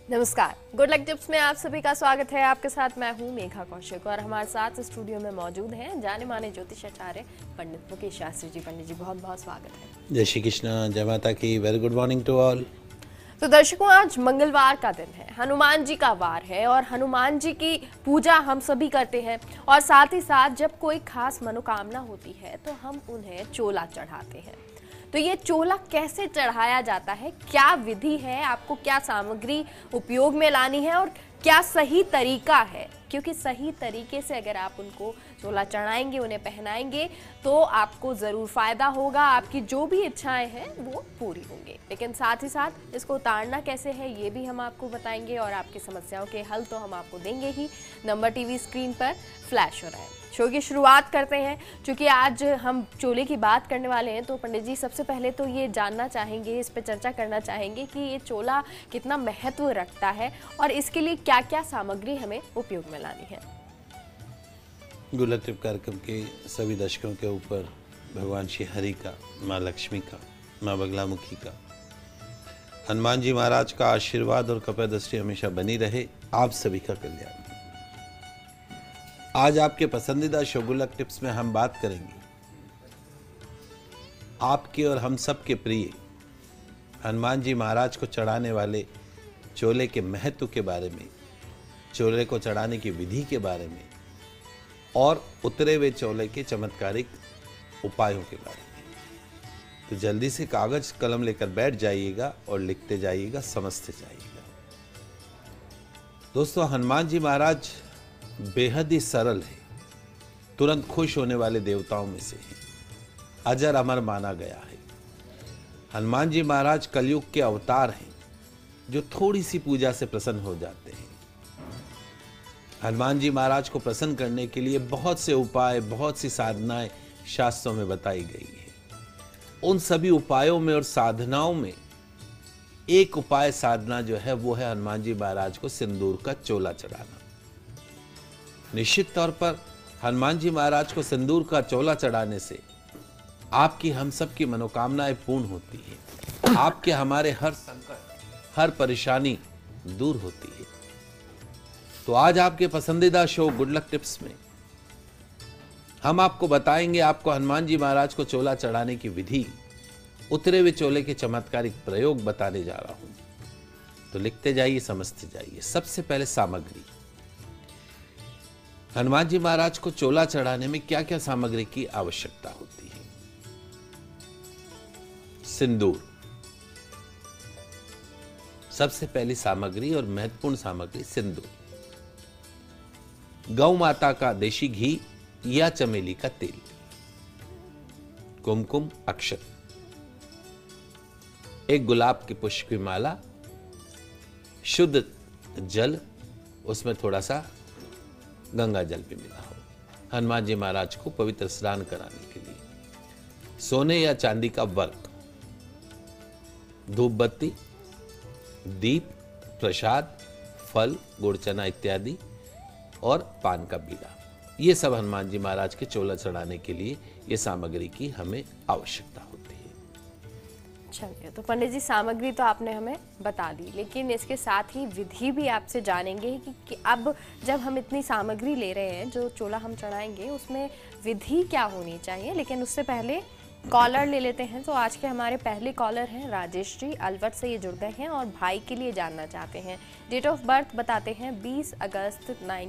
नमस्कार, good luck tips में आप सभी का स्वागत है। आपके साथ मैं हूं मेघा कौशिक और हमारे साथ स्टूडियो में मौजूद हैं जाने माने ज्योतिषाचार्य पंडित मुकेश शास्त्री जी। पंडित जी बहुत बहुत स्वागत है। जय श्री कृष्ण, जय माता की। Very good morning to all. तो दर्शकों, आज मंगलवार का दिन है, हनुमान जी का वार है और हनुमान जी की पूजा हम सभी करते हैं और साथ ही साथ जब कोई खास मनोकामना होती है तो हम उन्हें चोला चढ़ाते हैं। तो ये चोला कैसे चढ़ाया जाता है, क्या विधि है, आपको क्या सामग्री उपयोग में लानी है और क्या सही तरीका है, क्योंकि सही तरीके से अगर आप उनको चोला चढ़ाएंगे, उन्हें पहनाएंगे तो आपको ज़रूर फायदा होगा, आपकी जो भी इच्छाएं हैं वो पूरी होंगी। लेकिन साथ ही साथ इसको उतारना कैसे है ये भी हम आपको बताएंगे और आपकी समस्याओं के हल तो हम आपको देंगे ही। नंबर टीवी स्क्रीन पर फ्लैश हो रहा है। शो की शुरुआत करते हैं। क्योंकि आज हम चोले की बात करने वाले हैं तो पंडित जी सबसे पहले तो ये जानना चाहेंगे, इस पर चर्चा करना चाहेंगे कि ये चोला कितना महत्व रखता है और इसके लिए क्या क्या सामग्री हमें उपयोग में लानी है। गुड लक टिप कार्यक्रम के सभी दर्शकों के ऊपर भगवान श्री हरि का, माँ लक्ष्मी का, माँ बगलामुखी का, हनुमान जी महाराज का आशीर्वाद और कृपा दृष्टि हमेशा बनी रहे। आप सभी का कल्याण। आज आपके पसंदीदा शो गुड लक टिप्स में हम बात करेंगे आपके और हम सब के प्रिय हनुमान जी महाराज को चढ़ाने वाले चोले के महत्व के बारे में, चोले को चढ़ाने की विधि के बारे में और उतरे हुए चोले के चमत्कारिक उपायों के बारे में। तो जल्दी से कागज कलम लेकर बैठ जाइएगा और लिखते जाइएगा, समझते जाइएगा। दोस्तों, हनुमान जी महाराज बेहद ही सरल है, तुरंत खुश होने वाले देवताओं में से है, अजर अमर माना गया है। हनुमान जी महाराज कलयुग के अवतार हैं जो थोड़ी सी पूजा से प्रसन्न हो जाते हैं। हनुमान जी महाराज को प्रसन्न करने के लिए बहुत से उपाय, बहुत सी साधनाएं शास्त्रों में बताई गई है। उन सभी उपायों में और साधनाओं में एक उपाय, साधना जो है वो है हनुमान जी महाराज को सिंदूर का चोला चढ़ाना। निश्चित तौर पर हनुमान जी महाराज को सिंदूर का चोला चढ़ाने से आपकी, हम सब की मनोकामनाएं पूर्ण होती है। आपके, हमारे हर संकट, हर परेशानी दूर होती है। तो आज आपके पसंदीदा शो गुड लक टिप्स में हम आपको बताएंगे, आपको हनुमान जी महाराज को चोला चढ़ाने की विधि, उतरे हुए चोले के चमत्कारिक प्रयोग बताने जा रहा हूं। तो लिखते जाइए, समझते जाइए। सबसे पहले सामग्री। हनुमान जी महाराज को चोला चढ़ाने में क्या क्या सामग्री की आवश्यकता होती है। सिंदूर सबसे पहली सामग्री और महत्वपूर्ण सामग्री सिंदूर। गौ माता का देशी घी या चमेली का तेल, कुमकुम, अक्षत, एक गुलाब के पुष्प की माला, शुद्ध जल, उसमें थोड़ा सा गंगा जल भी मिला हो, हनुमान जी महाराज को पवित्र स्नान कराने के लिए, सोने या चांदी का वर्क, धूप बत्ती, दीप, प्रसाद, फल, गुड़ चना इत्यादि और पान का बीड़ा। ये सब हनुमान जी महाराज के चोला चढ़ाने के लिए ये सामग्री की हमें आवश्यकता होती है। चलिए, तो पंडित जी सामग्री तो आपने हमें बता दी, लेकिन इसके साथ ही विधि भी आपसे जानेंगे कि अब जब हम इतनी सामग्री ले रहे हैं, जो चोला हम चढ़ाएंगे उसमें विधि क्या होनी चाहिए। लेकिन उससे पहले कॉलर ले लेते हैं। तो आज के हमारे पहले कॉलर हैं राजेश जी, अलवर से ये जुड़ गए हैं और भाई के लिए जानना चाहते हैं। डेट ऑफ बर्थ बताते हैं 20 अगस्त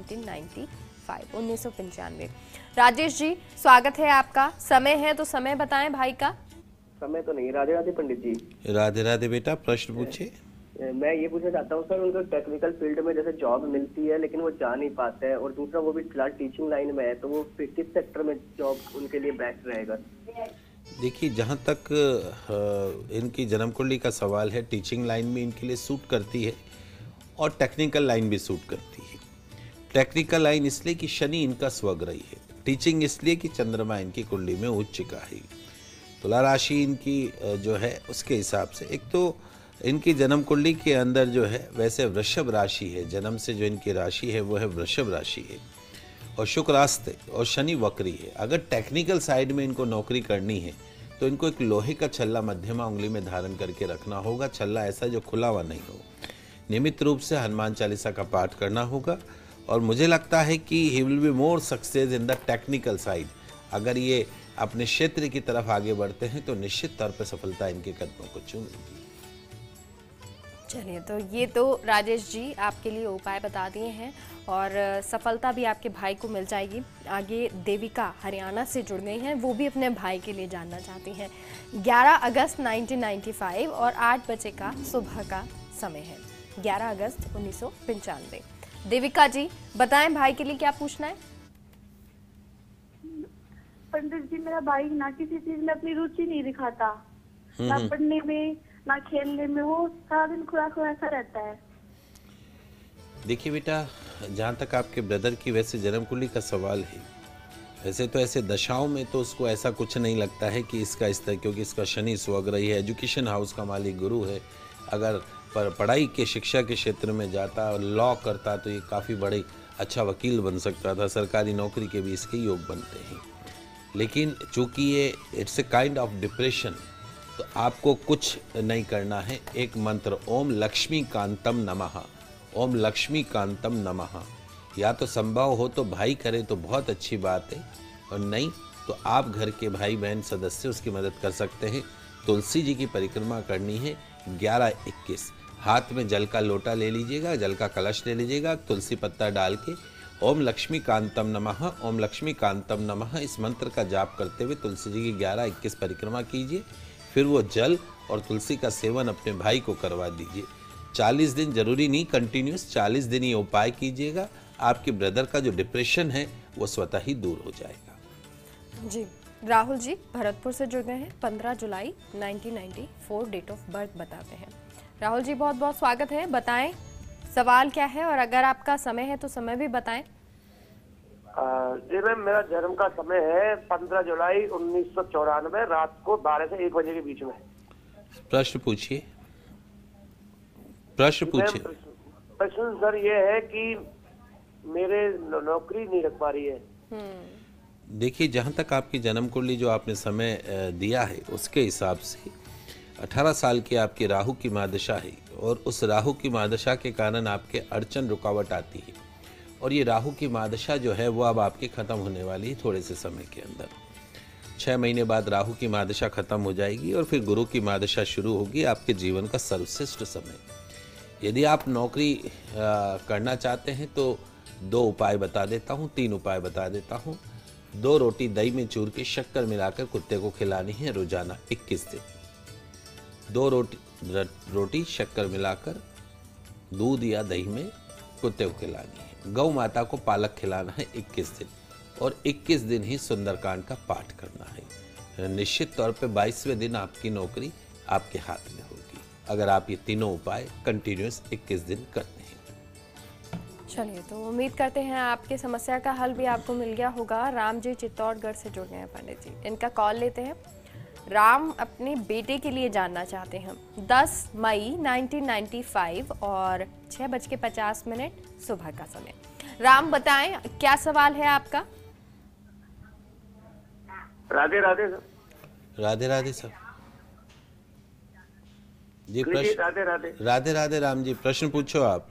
1995। राजेश जी, स्वागत है आपका। समय है तो समय बताएं भाई का। समय तो नहीं। राधे राधे पंडित जी। राधे राधे बेटा, प्रश्न पूछे। मैं ये पूछना चाहता हूँ सर, उनको टेक्निकल फील्ड में जैसे जॉब मिलती है लेकिन वो जा नहीं पाते हैं, और दूसरा वो भी फिलहाल टीचिंग लाइन में है, तो वो किस सेक्टर में जॉब उनके लिए बेस्ट रहेगा? देखिए, जहाँ तक इनकी जन्म कुंडली का सवाल है, टीचिंग लाइन भी इनके लिए सूट करती है और टेक्निकल लाइन भी सूट करती है। टेक्निकल लाइन इसलिए कि शनि इनका स्वग्रही है, टीचिंग इसलिए कि चंद्रमा इनकी कुंडली में उच्च का है। तुला राशि इनकी जो है उसके हिसाब से, एक तो इनकी जन्म कुंडली के अंदर जो है वैसे वृषभ राशि है, जन्म से जो इनकी राशि है वो है वृषभ राशि है और शुक्र रास्ते और शनि वक्री है। अगर टेक्निकल साइड में इनको नौकरी करनी है तो इनको एक लोहे का छल्ला मध्यमा उंगली में धारण करके रखना होगा। छल्ला ऐसा जो खुला हुआ नहीं हो, नियमित रूप से हनुमान चालीसा का पाठ करना होगा और मुझे लगता है कि he will be more success in the technical side. अगर ये अपने क्षेत्र की तरफ आगे बढ़ते हैं तो निश्चित तौर पर सफलता इनके कदमों को चूमेगी। चलिए, तो ये तो राजेश जी आपके लिए उपाय बता दिए हैं और सफलता भी आपके भाई को मिल जाएगी। आगे देविका हरियाणा से जुड़ गई हैं, वो भी अपने भाई के लिए जानना चाहती हैं। 11 अगस्त 1995 और 8 बजे का सुबह का समय है, 11 अगस्त 1995। देविका जी बताएं भाई के लिए क्या पूछना है। पंडित जी, मेरा भाई ना किसी चीज में अपनी रुचि नहीं दिखाता, ना पढ़ने में ना खेलने में, वो सारा दिन खुला खुला सा रहता है। देखिए बेटा, जहाँ तक आपके ब्रदर की वैसे जन्म कुंडली का सवाल है, वैसे तो ऐसे दशाओं में तो उसको ऐसा कुछ नहीं लगता है कि इसका इस तरह, क्योंकि इसका शनि स्वग्रही है, एजुकेशन हाउस का मालिक गुरु है। अगर पढ़ाई के शिक्षा के क्षेत्र में जाता और लॉ करता तो ये काफ़ी बड़े अच्छा वकील बन सकता था, सरकारी नौकरी के भी इसके योग बनते हैं। लेकिन चूँकि ये it's a kind of depression, तो आपको कुछ नहीं करना है। एक मंत्र ओम लक्ष्मी कांतम नमः, ओम लक्ष्मी कांतम नमः, या तो संभव हो तो भाई करे तो बहुत अच्छी बात है, और नहीं तो आप घर के भाई बहन सदस्य उसकी मदद कर सकते हैं। तुलसी जी की परिक्रमा करनी है 11-21। हाथ में जल का लोटा ले लीजिएगा, जल का कलश ले लीजिएगा, तुलसी पत्ता डाल के ओम लक्ष्मी कांतम नमः, ओम लक्ष्मी कांतम नमः इस मंत्र का जाप करते हुए तुलसी जी की 11-21 परिक्रमा कीजिए। फिर वो जल और तुलसी का सेवन अपने भाई को करवा दीजिए। 40 दिन, जरूरी नहीं कंटिन्यूस, 40 दिन ये उपाय कीजिएगा। आपके ब्रदर का जो डिप्रेशन है वो स्वतः ही दूर हो जाएगा। जी, राहुल जी भरतपुर से जुड़ गए हैं, 15 जुलाई 1994 डेट ऑफ बर्थ बताते हैं। राहुल जी बहुत बहुत स्वागत है, बताएं सवाल क्या है और अगर आपका समय है तो समय भी बताएं। जी मैम, मेरा जन्म का समय है 15 जुलाई 1994 रात को 12 से 1 बजे के बीच में। प्रश्न पूछिए, प्रश्न पूछिए। प्रश्न सर ये है कि मेरे नौकरी नहीं लग पा रही है। देखिए, जहाँ तक आपकी जन्म कुंडली जो आपने समय दिया है उसके हिसाब से 18 साल की आपकी राहु की महादशा है और उस राहु की महादशा के कारण आपके अड़चन रुकावट आती है और ये राहु की महादशा जो है वो अब आपकी ख़त्म होने वाली है थोड़े से समय के अंदर। 6 महीने बाद राहु की महादशा खत्म हो जाएगी और फिर गुरु की महादशा शुरू होगी, आपके जीवन का सर्वश्रेष्ठ समय। यदि आप नौकरी करना चाहते हैं तो 2 उपाय बता देता हूँ, 3 उपाय बता देता हूँ। 2 रोटी दही में चूर के शक्कर मिलाकर कुत्ते को खिलानी है रोजाना 21 दिन। 2 रोटी शक्कर मिलाकर दूध या दही में कुत्ते को खिलानी है। गौ माता को पालक खिलाना है 21 दिन और 21 दिन ही सुंदरकांड का पाठ करना है। निश्चित तौर पे 22वें दिन आपकी नौकरी आपके हाथ में होगी अगर आप ये तीनों उपाय कंटिन्यूस 21 दिन करते हैं। चलिए, तो उम्मीद करते हैं आपकी समस्या का हल भी आपको मिल गया होगा। राम जी चित्तौड़गढ़ से जुड़ गए हैं पंडित जी, इनका कॉल लेते हैं। राम अपने बेटे के लिए जानना चाहते हैं। 10 मई 1995 और 6:50 सुबह का समय। राम बताएं क्या सवाल है आपका। राधे राधे सर। राधे राधे सर जी। प्रश्न राधे राधे। राधे राधे राम जी, प्रश्न पूछो आप।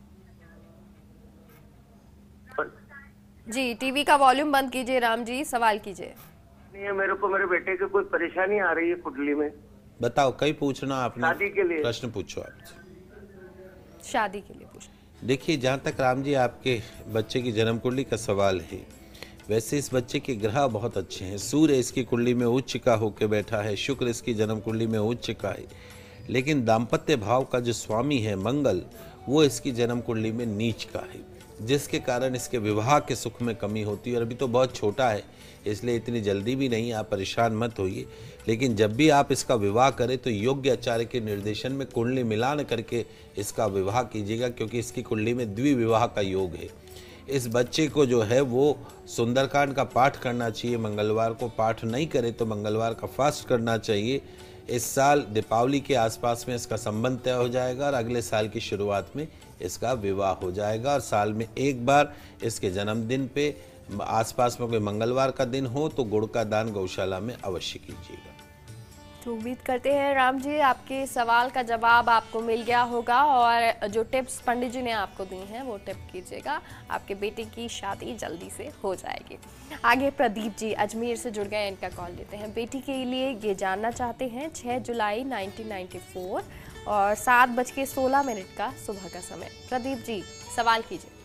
जी, टीवी का वॉल्यूम बंद कीजिए राम जी, सवाल कीजिए। नहीं, मेरे को मेरे बेटे की कोई परेशानी आ रही है कुंडली में। बताओ, कई पूछना आपने। शादी के लिए प्रश्न पूछो आप। शादी के लिए पूछना। देखिए, जहाँ तक राम जी आपके बच्चे की जन्म कुंडली का सवाल है, वैसे इस बच्चे के ग्रह बहुत अच्छे हैं। सूर्य इसकी कुंडली में उच्च का होकर बैठा है, शुक्र इसकी जन्म कुंडली में उच्च का है, लेकिन दाम्पत्य भाव का जो स्वामी है मंगल, वो इसकी जन्म कुंडली में नीच का है, जिसके कारण इसके विवाह के सुख में कमी होती है। और अभी तो बहुत छोटा है, इसलिए इतनी जल्दी भी नहीं, आप परेशान मत होइए। लेकिन जब भी आप इसका विवाह करें तो योग्य आचार्य के निर्देशन में कुंडली मिलान करके इसका विवाह कीजिएगा, क्योंकि इसकी कुंडली में द्विविवाह का योग है। इस बच्चे को जो है वो सुंदरकांड का पाठ करना चाहिए मंगलवार को, पाठ नहीं करे तो मंगलवार का फास्ट करना चाहिए। इस साल दीपावली के आसपास में इसका संबंध तय हो जाएगा और अगले साल की शुरुआत में इसका विवाह हो जाएगा। और साल में एक बार इसके जन्मदिन पे आसपास में कोई मंगलवार का दिन हो तो गुड़ का दान गौशाला में अवश्य कीजिएगा। तो उम्मीद करते हैं राम जी आपके सवाल का जवाब आपको मिल गया होगा और जो टिप्स पंडित जी ने आपको दी हैं वो टिप कीजिएगा, आपके बेटे की शादी जल्दी से हो जाएगी। आगे प्रदीप जी अजमेर से जुड़ गए, इनका कॉल लेते हैं। बेटी के लिए ये जानना चाहते हैं 6 जुलाई 1994 और 7:16 का सुबह का समय। प्रदीप जी सवाल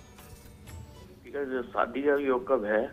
कीजिए। जो शादी का योग कब है?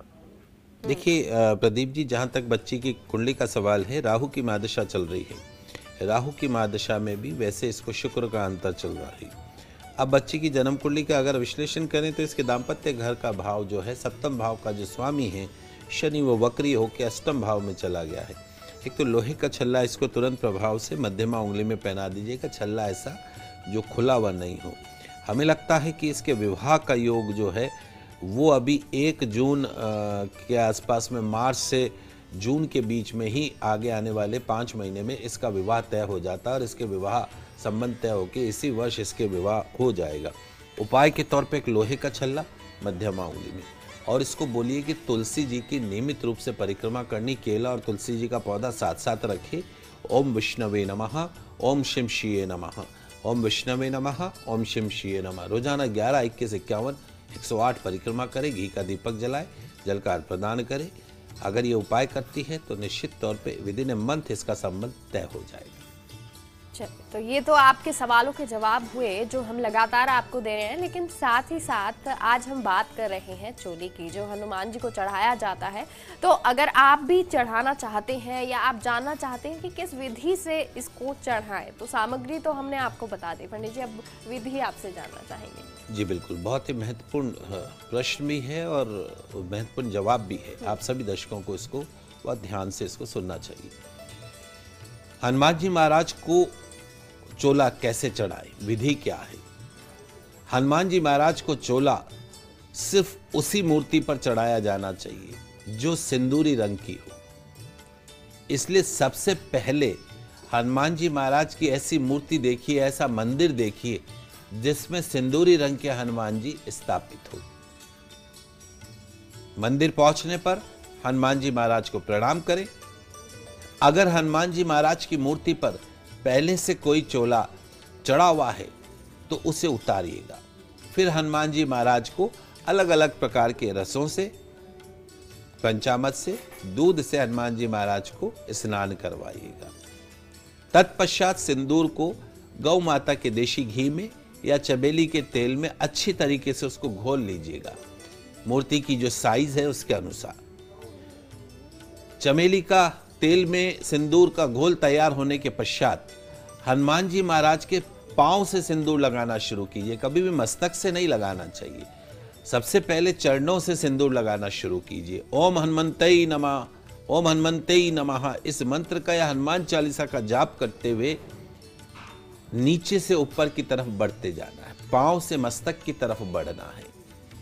देखिए प्रदीप जी, जहाँ तक बच्ची की कुंडली का सवाल है, राहु की महादशा चल रही है। राहु की महादशा में भी वैसे इसको शुक्र का अंतर चल रहा है। अब बच्ची की जन्म कुंडली का अगर विश्लेषण करें तो इसके दाम्पत्य घर का भाव जो है, सप्तम भाव का जो स्वामी है शनि, वो वक्री होकर अष्टम भाव में चला गया है। एक तो लोहे का छल्ला इसको तुरंत प्रभाव से मध्यमा उंगली में पहना दीजिएगा, छल्ला ऐसा जो खुला हुआ नहीं हो। हमें लगता है कि इसके विवाह का योग जो है वो अभी 1 जून के आसपास में, मार्च से जून के बीच में ही आगे आने वाले 5 महीने में इसका विवाह तय हो जाता है और इसके विवाह संबंध तय होकर इसी वर्ष इसके विवाह हो जाएगा। उपाय के तौर पे एक लोहे का छल्ला मध्यमा उंगली में, और इसको बोलिए कि तुलसी जी की नियमित रूप से परिक्रमा करनी, केला और तुलसी जी का पौधा साथ साथ रखे। ओम विष्णवे नमः, ओम शिव शिये नमः, ओम विष्णवे नमः, ओम शिव शिये नमः। रोजाना 11, 21, 51, 108 परिक्रमा करे, घी का दीपक जलाए, जल का अर्घ्य प्रदान करे। अगर ये उपाय करती है तो निश्चित तौर पे विदिन ए मंथ इसका संबंध तय हो जाएगा। चलिए, तो ये तो आपके सवालों के जवाब हुए जो हम लगातार आपको दे रहे हैं, लेकिन साथ ही साथ आज हम बात कर रहे हैं चोली की, जो हनुमान जी को चढ़ाया जाता है। तो अगर आप भी चढ़ाना चाहते हैं या आप जानना चाहते हैं कि किस विधि से इसको चढ़ाएं, तो सामग्री तो हमने आपको बता दी। पंडित जी अब विधि आपसे जानना चाहेंगे। जी बिल्कुल, बहुत ही महत्वपूर्ण प्रश्न भी है और महत्वपूर्ण जवाब भी है। आप सभी दर्शकों को इसको बहुत ध्यान से इसको सुनना चाहिए। हनुमान जी महाराज को चोला कैसे चढ़ाए, विधि क्या है? हनुमान जी महाराज को चोला सिर्फ उसी मूर्ति पर चढ़ाया जाना चाहिए जो सिंदूरी रंग की हो। इसलिए सबसे पहले हनुमान जी महाराज की ऐसी मूर्ति देखिए, ऐसा मंदिर देखिए जिसमें सिंदूरी रंग के हनुमान जी स्थापित हो। मंदिर पहुंचने पर हनुमान जी महाराज को प्रणाम करें। अगर हनुमान जी महाराज की मूर्ति पर पहले से कोई चोला चढ़ा हुआ है तो उसे उतारिएगा। फिर हनुमान जी महाराज को अलग अलग प्रकार के रसों से, पंचामृत से, दूध से हनुमान जी महाराज को स्नान करवाइएगा। तत्पश्चात सिंदूर को गौ माता के देशी घी में या चमेली के तेल में अच्छी तरीके से उसको घोल लीजिएगा, मूर्ति की जो साइज है उसके अनुसार। चमेली का तेल में सिंदूर का घोल तैयार होने के पश्चात हनुमान जी महाराज के पांव से सिंदूर लगाना शुरू कीजिए। कभी भी मस्तक से नहीं लगाना चाहिए, सबसे पहले चरणों से सिंदूर लगाना शुरू कीजिए। ओम हनुमंतई नमः, ओम हनुमंतई नमः, इस मंत्र का या हनुमान चालीसा का जाप करते हुए नीचे से ऊपर की तरफ बढ़ते जाना है, पांव से मस्तक की तरफ बढ़ना है।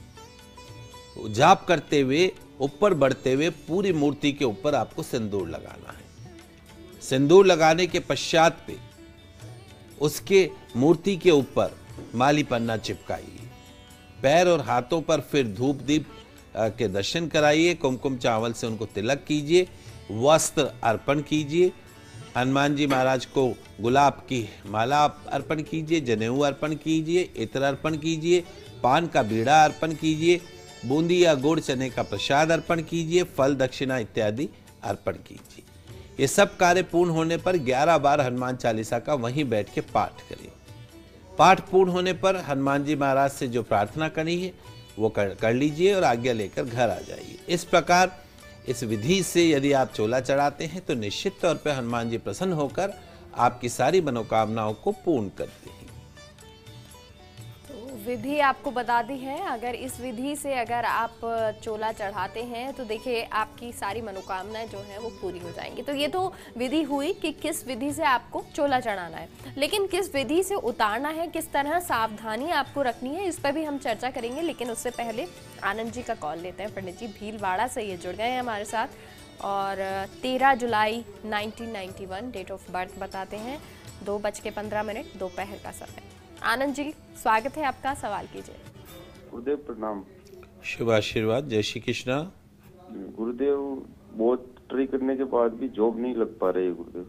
जाप करते हुए ऊपर बढ़ते हुए पूरी मूर्ति के ऊपर आपको सिंदूर लगाना है। सिंदूर लगाने के पश्चात पे उसके मूर्ति के ऊपर माली पन्ना चिपकाइए। पैर और हाथों पर फिर धूप दीप के दर्शन कराइए, कुमकुम चावल से उनको तिलक कीजिए, वस्त्र अर्पण कीजिए। हनुमान जी महाराज को गुलाब की माला अर्पण कीजिए, जनेऊ अर्पण कीजिए, इत्र अर्पण कीजिए, पान का बीड़ा अर्पण कीजिए, बूंदी या गुड़ चने का प्रसाद अर्पण कीजिए, फल दक्षिणा इत्यादि अर्पण कीजिए। ये सब कार्य पूर्ण होने पर 11 बार हनुमान चालीसा का वहीं बैठ के पाठ करें। पाठ पूर्ण होने पर हनुमान जी महाराज से जो प्रार्थना करनी है वो कर लीजिए और आज्ञा लेकर घर आ जाइए। इस प्रकार इस विधि से यदि आप चोला चढ़ाते हैं तो निश्चित तौर पर हनुमान जी प्रसन्न होकर आपकी सारी मनोकामनाओं को पूर्ण करते हैं। विधि आपको बता दी है। अगर इस विधि से अगर आप चोला चढ़ाते हैं तो देखिए आपकी सारी मनोकामनाएं जो हैं वो पूरी हो जाएंगी। तो ये तो विधि हुई कि किस विधि से आपको चोला चढ़ाना है, लेकिन किस विधि से उतारना है, किस तरह सावधानी आपको रखनी है, इस पर भी हम चर्चा करेंगे। लेकिन उससे पहले आनंद जी का कॉल लेते हैं। पंडित जी भीलवाड़ा से ये जुड़ गए हैं हमारे साथ और 13 जुलाई 1991 डेट ऑफ बर्थ बताते हैं, 2:15 दोपहर का समय। आनंद जी स्वागत है आपका, सवाल कीजिए। गुरुदेव प्रणाम। शुभ आशीर्वाद, जय श्री कृष्णा। गुरुदेव बहुत स्टडी करने के बाद भी जॉब नहीं लग पा रही है गुरुदेव।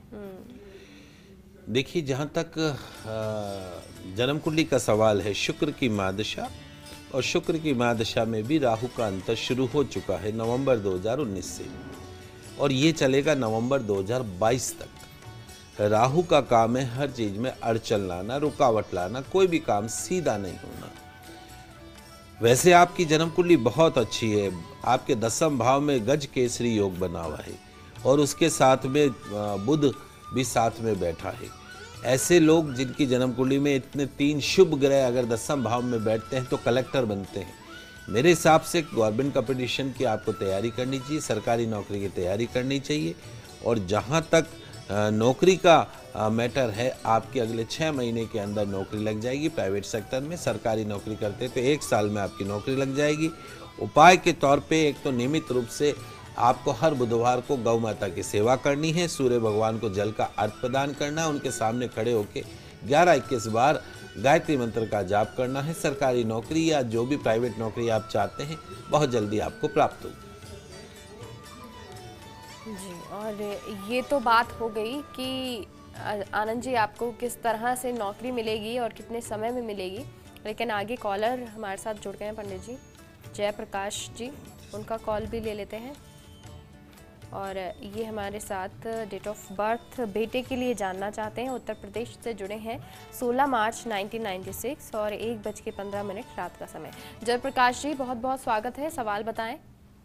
देखिए, जहाँ तक जन्म कुंडली का सवाल है, शुक्र की महादशा और शुक्र की महादशा में भी राहु का अंतर शुरू हो चुका है नवंबर 2019 से, और ये चलेगा नवंबर 2022 तक। राहु का काम है हर चीज में अड़चन लाना, रुकावट लाना, कोई भी काम सीधा नहीं होना। वैसे आपकी जन्म कुंडली बहुत अच्छी है, आपके 10वें भाव में गज केसरी योग बना हुआ है और उसके साथ में बुध भी साथ में बैठा है। ऐसे लोग जिनकी जन्म कुंडली में इतने 3 शुभ ग्रह अगर 10वें भाव में बैठते हैं तो कलेक्टर बनते हैं। मेरे हिसाब से गवर्नमेंट कंपटीशन की आपको तैयारी करनी चाहिए, सरकारी नौकरी की तैयारी करनी चाहिए। और जहां तक नौकरी का मैटर है, आपके अगले 6 महीने के अंदर नौकरी लग जाएगी प्राइवेट सेक्टर में। सरकारी नौकरी करते तो 1 साल में आपकी नौकरी लग जाएगी। उपाय के तौर पे एक तो नियमित रूप से आपको हर बुधवार को गौ माता की सेवा करनी है, सूर्य भगवान को जल का अर्घ प्रदान करना है, उनके सामने खड़े होकर 11-21 बार गायत्री मंत्र का जाप करना है। सरकारी नौकरी या जो भी प्राइवेट नौकरी आप चाहते हैं बहुत जल्दी आपको प्राप्त होगी। जी, और ये तो बात हो गई कि आनंद जी आपको किस तरह से नौकरी मिलेगी और कितने समय में मिलेगी, लेकिन आगे कॉलर हमारे साथ जुड़ गए हैं पंडित जी, जयप्रकाश जी, उनका कॉल भी ले लेते हैं। और ये हमारे साथ डेट ऑफ बर्थ बेटे के लिए जानना चाहते हैं, उत्तर प्रदेश से जुड़े हैं, 16 मार्च 1996 और 1:15 रात का समय। जयप्रकाश जी, बहुत बहुत स्वागत है, सवाल बताएं।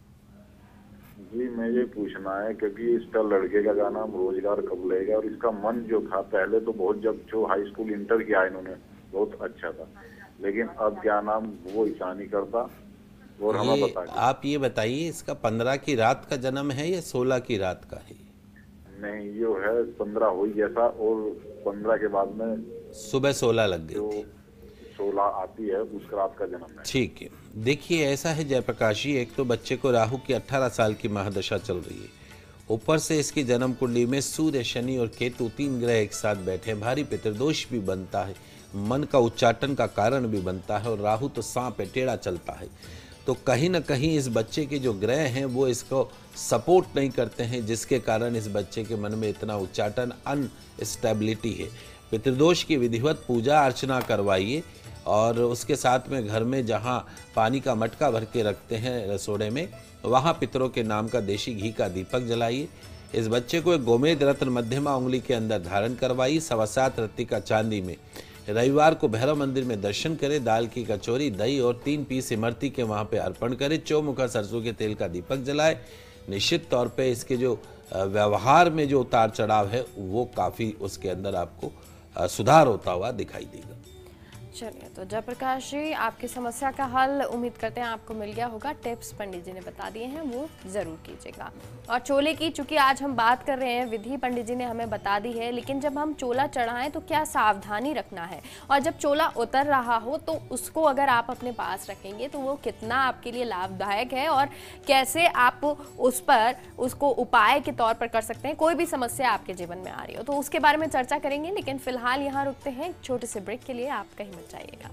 जी, मैं ये पूछना है क्योंकि इसका लड़के का नाम रोजगार कब लेगा, और इसका मन जो था पहले तो बहुत, जब जो हाई स्कूल इंटर किया इन्होंने बहुत अच्छा था, लेकिन अब क्या नाम वो ऐसा नहीं करता। और हमें बताइए, आप ये बताइए, इसका 15 की रात का जन्म है या 16 की रात का है? नहीं, ये है 15 हुई जैसा, और 15 के बाद में सुबह 16 लग गई थी, 16 आती है, उस रात का जन्म है। ठीक है, देखिए ऐसा है जयप्रकाश जी, एक तो बच्चे को राहु की 18 साल की महादशा चल रही है, ऊपर से इसकी जन्म कुंडली में सूर्य, शनि और केतु 3 ग्रह एक साथ बैठे, भारी पितृदोष भी बनता है, मन का उच्चाटन का कारण भी बनता है, और राहु तो सांप है, टेढ़ा चलता है। तो कहीं ना कहीं इस बच्चे के जो ग्रह हैं वो इसको सपोर्ट नहीं करते हैं, जिसके कारण इस बच्चे के मन में इतना उच्चाटन, अनस्टेबिलिटी है। पितृदोष की विधिवत पूजा अर्चना करवाइए, और उसके साथ में घर में जहाँ पानी का मटका भर के रखते हैं रसोड़े में, वहाँ पितरों के नाम का देशी घी का दीपक जलाइए। इस बच्चे को एक गोमेद रत्न मध्यमा उंगली के अंदर धारण करवाइए। 7.25 रत्ती का चांदी में रविवार को भैरव मंदिर में दर्शन करें, दाल की कचौरी, दही और 3 पीस इमरती के वहाँ पे अर्पण करें। चौमुखा सरसों के तेल का दीपक जलाए। निश्चित तौर पे इसके जो व्यवहार में जो उतार चढ़ाव है वो काफ़ी उसके अंदर आपको सुधार होता हुआ दिखाई देगा। चलिए, तो जयप्रकाश जी, आपकी समस्या का हल उम्मीद करते हैं आपको मिल गया होगा। टिप्स पंडित जी ने बता दिए हैं, वो ज़रूर कीजिएगा। और चोले की चूंकि आज हम बात कर रहे हैं, विधि पंडित जी ने हमें बता दी है, लेकिन जब हम चोला चढ़ाएं तो क्या सावधानी रखना है, और जब चोला उतर रहा हो तो उसको अगर आप अपने पास रखेंगे तो वो कितना आपके लिए लाभदायक है, और कैसे आप उस पर उसको उपाय के तौर पर कर सकते हैं, कोई भी समस्या आपके जीवन में आ रही हो तो उसके बारे में चर्चा करेंगे। लेकिन फिलहाल यहाँ रुकते हैं एक छोटे से ब्रेक के लिए, आप कहीं मत जाइएगा।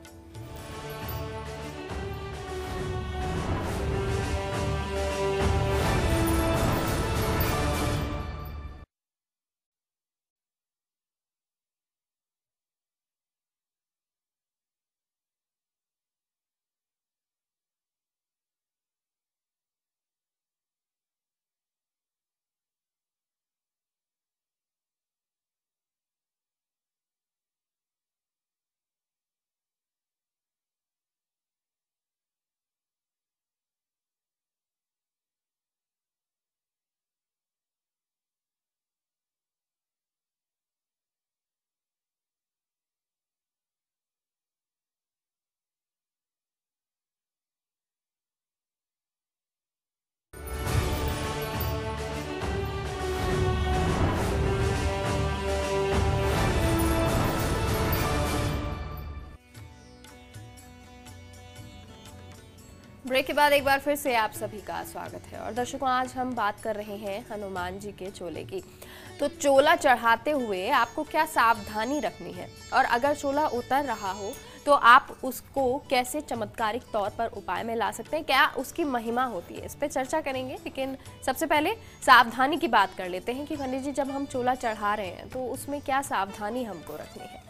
ब्रेक के बाद एक बार फिर से आप सभी का स्वागत है। और दर्शकों, आज हम बात कर रहे हैं हनुमान जी के चोले की। तो चोला चढ़ाते हुए आपको क्या सावधानी रखनी है, और अगर चोला उतर रहा हो तो आप उसको कैसे चमत्कारिक तौर पर उपाय में ला सकते हैं, क्या उसकी महिमा होती है, इस पर चर्चा करेंगे। लेकिन सबसे पहले सावधानी की बात कर लेते हैं कि पंडित जी जब हम चोला चढ़ा रहे हैं तो उसमें क्या सावधानी हमको रखनी है।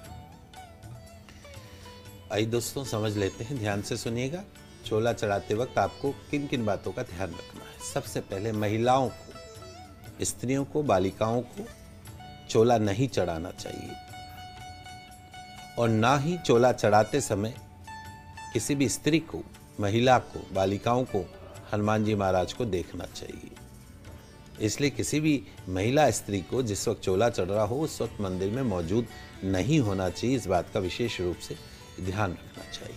आइए दोस्तों समझ लेते हैं, ध्यान से सुनिएगा। चोला चढ़ाते वक्त आपको किन किन बातों का ध्यान रखना है। सबसे पहले महिलाओं को, स्त्रियों को, बालिकाओं को चोला नहीं चढ़ाना चाहिए और ना ही चोला चढ़ाते समय किसी भी स्त्री को, महिला को, बालिकाओं को हनुमान जी महाराज को देखना चाहिए। इसलिए किसी भी महिला स्त्री को जिस वक्त चोला चढ़ रहा हो उस वक्त मंदिर में मौजूद नहीं होना चाहिए। इस बात का विशेष रूप से ध्यान रखना चाहिए।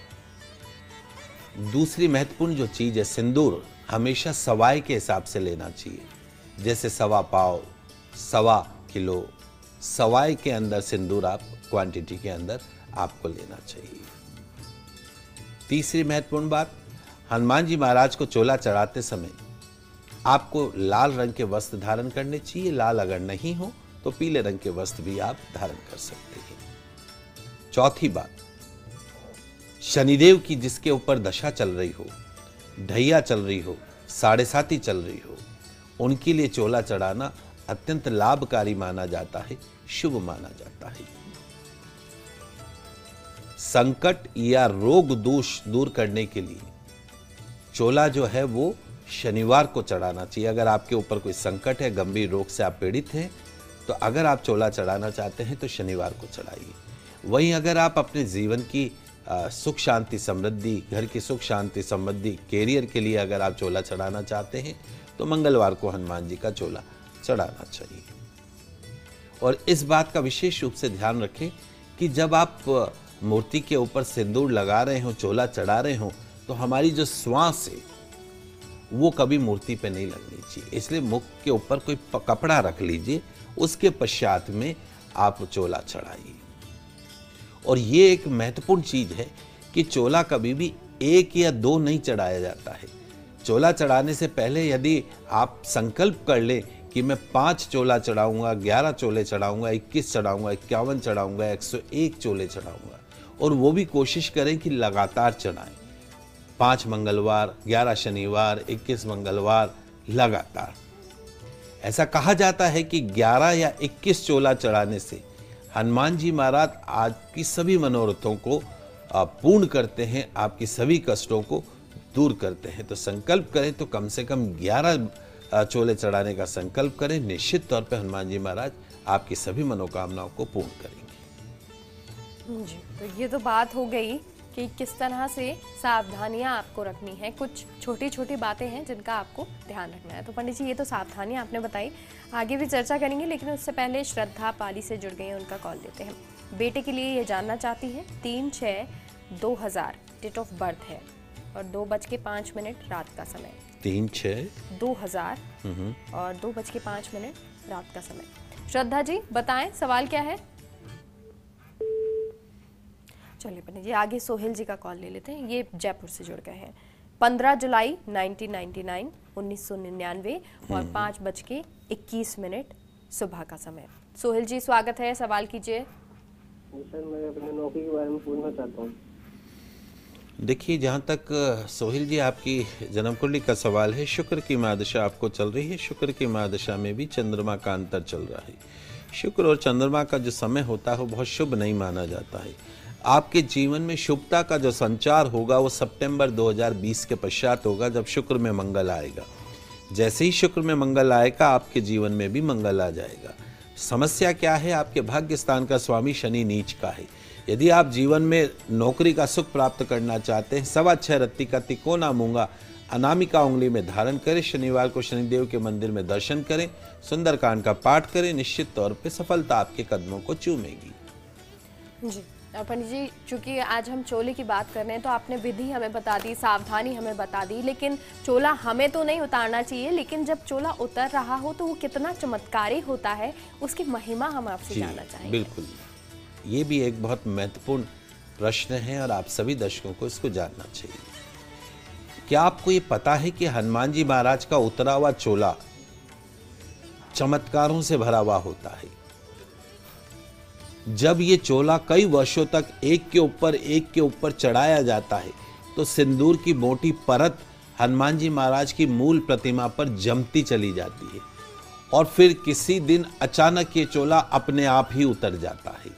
दूसरी महत्वपूर्ण जो चीज है, सिंदूर हमेशा सवाई के हिसाब से लेना चाहिए। जैसे 1.25 पाव, 1.25 किलो, सवाई के अंदर सिंदूर आप क्वांटिटी के अंदर आपको लेना चाहिए। तीसरी महत्वपूर्ण बात, हनुमान जी महाराज को चोला चढ़ाते समय आपको लाल रंग के वस्त्र धारण करने चाहिए। लाल अगर नहीं हो तो पीले रंग के वस्त्र भी आप धारण कर सकते हैं। चौथी बात, शनिदेव की जिसके ऊपर दशा चल रही हो, ढैया चल रही हो, 7.5 चल रही हो, उनके लिए चोला चढ़ाना अत्यंत लाभकारी माना जाता है, शुभ माना जाता है। संकट या रोग दोष दूर करने के लिए चोला जो है वो शनिवार को चढ़ाना चाहिए। अगर आपके ऊपर कोई संकट है, गंभीर रोग से आप पीड़ित हैं, तो अगर आप चोला चढ़ाना चाहते हैं तो शनिवार को चढ़ाइए। वहीं अगर आप अपने जीवन की सुख शांति समृद्धि, घर की सुख शांति समृद्धि, कैरियर के लिए अगर आप चोला चढ़ाना चाहते हैं तो मंगलवार को हनुमान जी का चोला चढ़ाना चाहिए। और इस बात का विशेष रूप से ध्यान रखें कि जब आप मूर्ति के ऊपर सिंदूर लगा रहे हो, चोला चढ़ा रहे हो, तो हमारी जो श्वास है वो कभी मूर्ति पे नहीं लगनी चाहिए। इसलिए मुख के ऊपर कोई कपड़ा रख लीजिए, उसके पश्चात में आप चोला चढ़ाइए। और ये एक महत्वपूर्ण चीज है कि चोला कभी भी 1 या 2 नहीं चढ़ाया जाता है। चोला चढ़ाने से पहले यदि आप संकल्प कर लें कि मैं 5 चोला चढ़ाऊंगा, 11 चोले चढ़ाऊंगा, 21 चढ़ाऊंगा, 51 चढ़ाऊंगा, 101 चोले चढ़ाऊंगा, और वो भी कोशिश करें कि लगातार चढ़ाएं। 5 मंगलवार, 11 शनिवार, 21 मंगलवार लगातार। ऐसा कहा जाता है कि 11 या 21 चोला चढ़ाने से हनुमान जी महाराज आपकी सभी मनोरथों को पूर्ण करते हैं, आपकी सभी कष्टों को दूर करते हैं। तो संकल्प करें तो कम से कम 11 चोले चढ़ाने का संकल्प करें। निश्चित तौर पे हनुमान जी महाराज आपकी सभी मनोकामनाओं को पूर्ण करेंगे। जी, तो ये तो बात हो गई कि किस तरह से सावधानियां आपको रखनी है। कुछ छोटी छोटी बातें हैं जिनका आपको ध्यान रखना है। तो पंडित जी ये तो सावधानियां आपने बताई, आगे भी चर्चा करेंगे, लेकिन उससे पहले श्रद्धा पाली से जुड़ गई हैं, उनका कॉल लेते हैं। बेटे के लिए ये जानना चाहती हैं, 3/6/2000 डेट ऑफ बर्थ है और 2:05 रात का समय। 3/6/2000 और 2:05 रात का समय। श्रद्धा जी बताएं सवाल क्या है। चलिए पंडित जी आगे सोहेल जी का कॉल ले लेते हैं, ये जयपुर से जुड़ गए हैं। 15 जुलाई 1999 और 5:21 सुबह का समय। सोहेल जी स्वागत है, सवाल कीजिए। सर मैं अपने नौकरी के बारे में पूछना चाहता हूँ। देखिए, जहाँ तक सोहेल जी आपकी जन्म कुंडली का सवाल है, शुक्र की महादशा आपको चल रही है। शुक्र की महादशा में भी चंद्रमा का अंतर चल रहा है। शुक्र और चंद्रमा का जो समय होता है वो बहुत शुभ नहीं माना जाता है। आपके जीवन में शुभता का जो संचार होगा वो सितंबर 2020 के पश्चात होगा, जब शुक्र में मंगल आएगा। जैसे ही शुक्र में मंगल आएगा आपके जीवन में भी मंगल आ जाएगा। समस्या क्या है, आपके भाग्य स्थान का स्वामी शनि नीच का है। यदि आप जीवन में नौकरी का सुख प्राप्त करना चाहते हैं, 6.25 रत्ती का तिकोना मूंगा अनामिका उंगली में धारण करें, शनिवार को शनिदेव के मंदिर में दर्शन करें, सुंदरकांड का पाठ करें, निश्चित तौर पे सफलता आपके कदमों को चूमेगी। जी पंडित जी, चूंकि आज हम चोले की बात कर रहे हैं तो आपने विधि हमें बता दी, सावधानी हमें बता दी, लेकिन चोला हमें तो नहीं उतारना चाहिए, लेकिन जब चोला उतर रहा हो तो वो कितना चमत्कारी होता है, उसकी महिमा हम आपसे जानना चाहेंगे। बिल्कुल, ये भी एक बहुत महत्वपूर्ण प्रश्न है और आप सभी दर्शकों को इसको जानना चाहिए। क्या आपको ये पता है कि हनुमान जी महाराज का उतरा हुआ चोला चमत्कारों से भरा हुआ होता है? जब ये चोला कई वर्षों तक एक के ऊपर चढ़ाया जाता है तो सिंदूर की मोटी परत हनुमान जी महाराज की मूल प्रतिमा पर जमती चली जाती है और फिर किसी दिन अचानक ये चोला अपने आप ही उतर जाता है।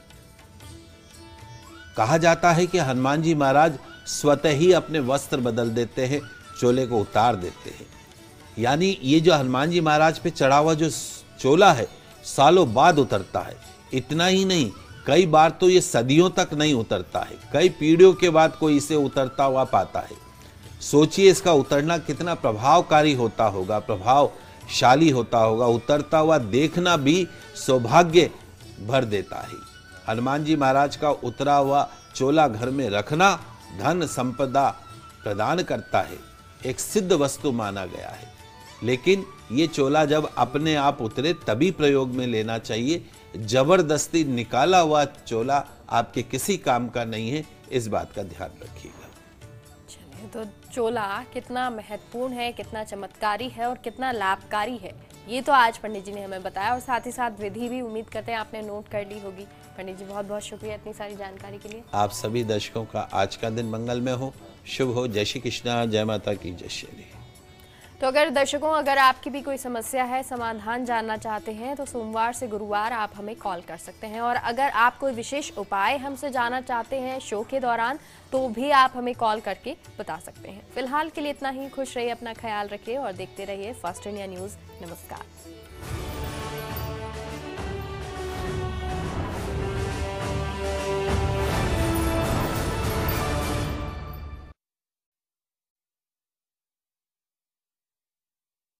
कहा जाता है कि हनुमान जी महाराज स्वतः ही अपने वस्त्र बदल देते हैं, चोले को उतार देते हैं। यानी ये जो हनुमान जी महाराज पे चढ़ा हुआ जो चोला है सालों बाद उतरता है। इतना ही नहीं, कई बार तो ये सदियों तक नहीं उतरता है, कई पीढ़ियों के बाद कोई इसे उतरता हुआ पाता है। सोचिए इसका उतरना कितना प्रभावकारी होता होगा, प्रभावशाली होता होगा। उतरता हुआ देखना भी सौभाग्य भर देता है। हनुमान जी महाराज का उतरा हुआ चोला घर में रखना धन संपदा प्रदान करता है, एक सिद्ध वस्तु माना गया है। लेकिन ये चोला जब अपने आप उतरे तभी प्रयोग में लेना चाहिए। जबरदस्ती निकाला हुआ चोला आपके किसी काम का नहीं है, इस बात का ध्यान रखिएगा। चलिए, तो चोला कितना महत्वपूर्ण है, कितना चमत्कारी है और कितना लाभकारी है, ये तो आज पंडित जी ने हमें बताया और साथ ही साथ विधि भी उम्मीद करते हैं आपने नोट कर ली होगी। पंडित जी बहुत बहुत शुक्रिया इतनी सारी जानकारी के लिए। आप सभी दर्शकों का आज का दिन मंगलमय हो, शुभ हो। जय श्री कृष्णा, जय माता की, जय श्री। तो अगर आपकी भी कोई समस्या है, समाधान जानना चाहते हैं तो सोमवार से गुरुवार आप हमें कॉल कर सकते हैं। और अगर आप कोई विशेष उपाय हमसे जानना चाहते हैं शो के दौरान तो भी आप हमें कॉल करके बता सकते हैं। फिलहाल के लिए इतना ही। खुश रहिए, अपना ख्याल रखिए और देखते रहिए फर्स्ट इंडिया न्यूज़। नमस्कार।